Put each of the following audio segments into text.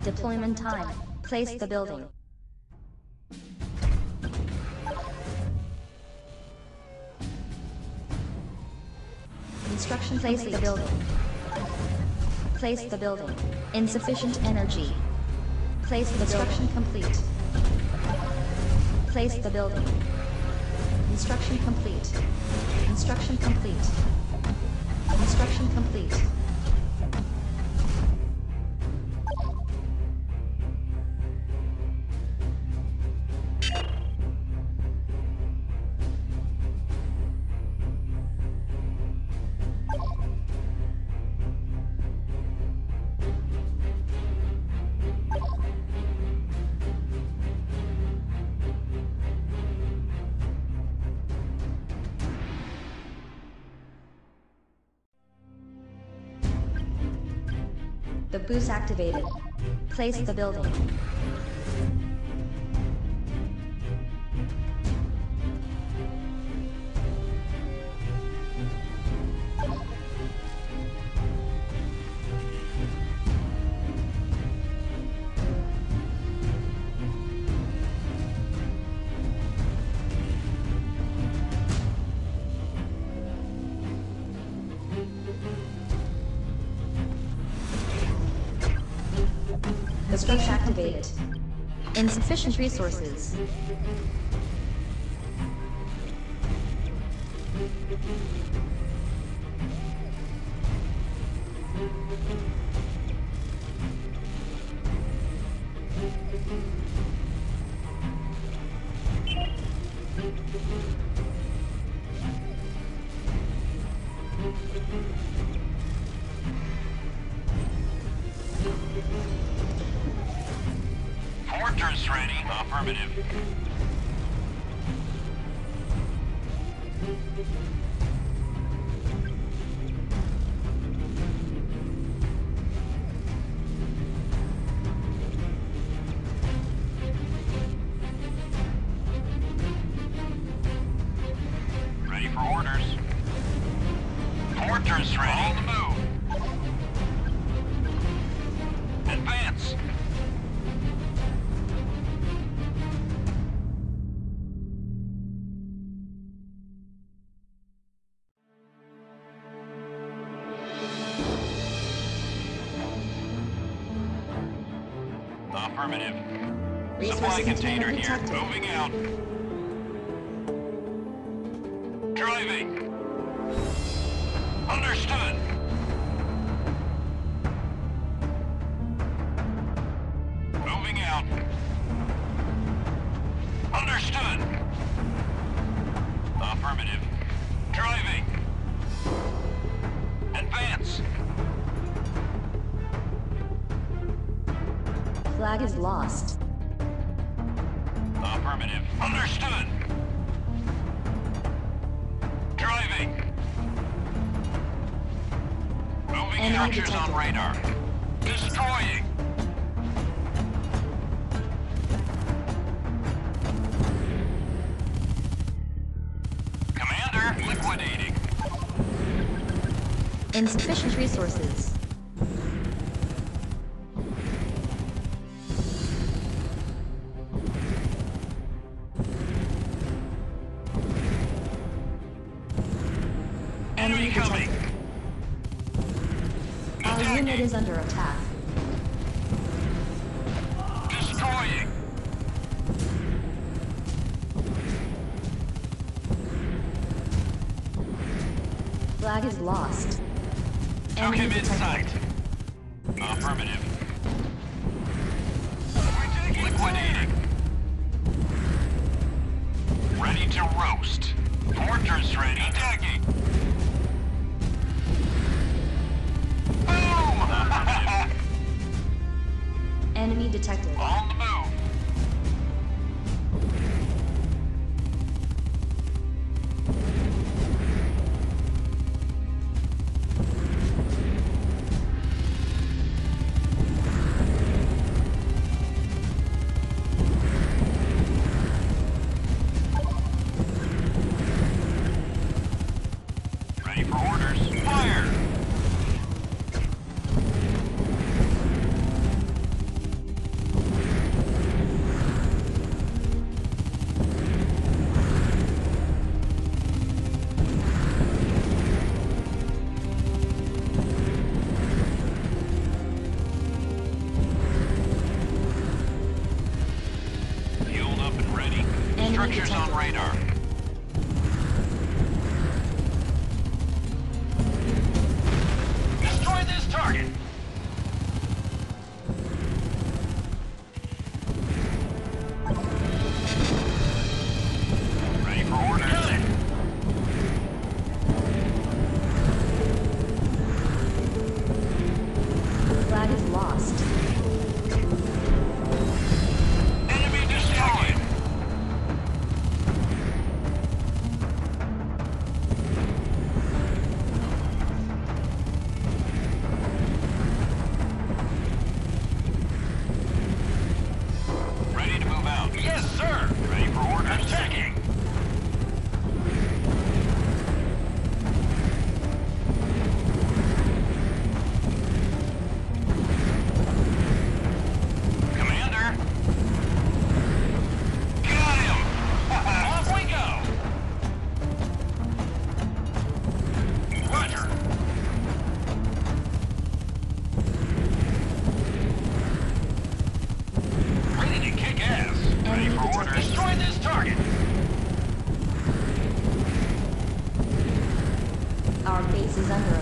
Deployment time. Place the building. Construction. Place the building. Place the building. Insufficient energy. Place the construction complete. Place the building. Construction complete. Construction complete. Construction complete. The boost activated. Place the building. The structure activated. Insufficient resources. Fortress ready. Affirmative. Ready for orders. Fortress ready. On the move. Advance. Affirmative. Supply container here. detected. Moving out. Driving. Understood. Moving out. Understood. Affirmative. Driving. Advance. Flag is lost. Affirmative. Understood. Driving. Moving Enemy structures on detected. radar. Destroying. Commander, liquidating. Insufficient resources. Enemy coming. Our unit is under attack. Destroying. Flag is lost. Took Enemy him in detected. sight. Affirmative. Liquidating. Ready to roast. Fortress ready. Attacking. Boom! Affirmative. Enemy detected. On the move.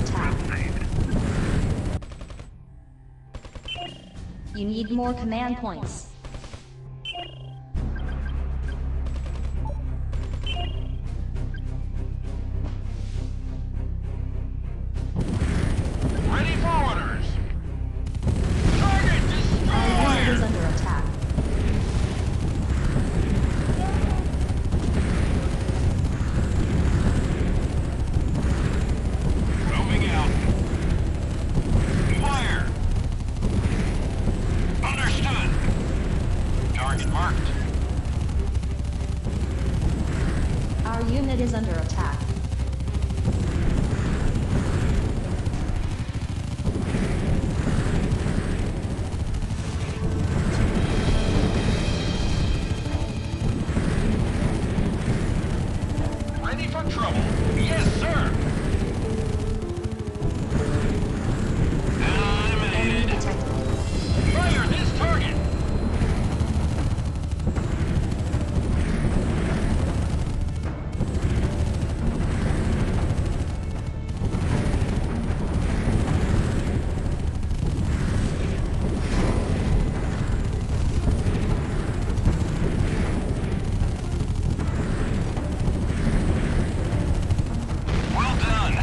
attack. You need more command points. Ready for orders. Target Our unit is destroyed. under attack. Moving out. Fire. Understood. Target marked. Our unit is under attack. Ready for trouble. Yes, sir. Enemy Eliminated. detected. Fire this target. Well done.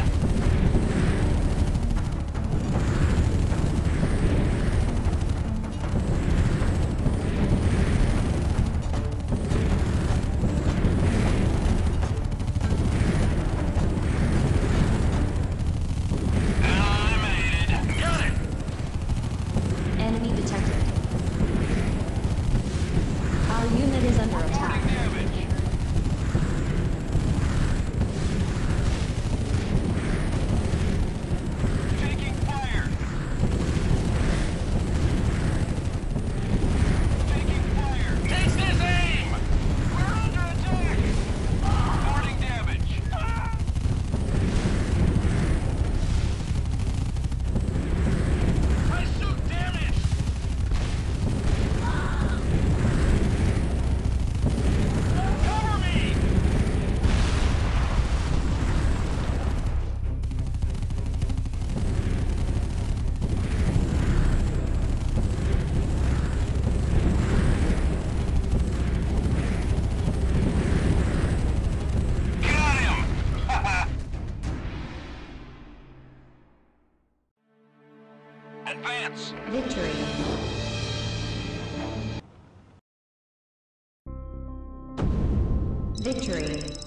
Eliminated. Got it. Enemy detected. Our unit is under attack. Reporting damage. Taking fire. Taking fire. Take this aim. We're under attack. Reporting damage. My suit damaged. Cover me. Got him. Advance. Victory. Victory.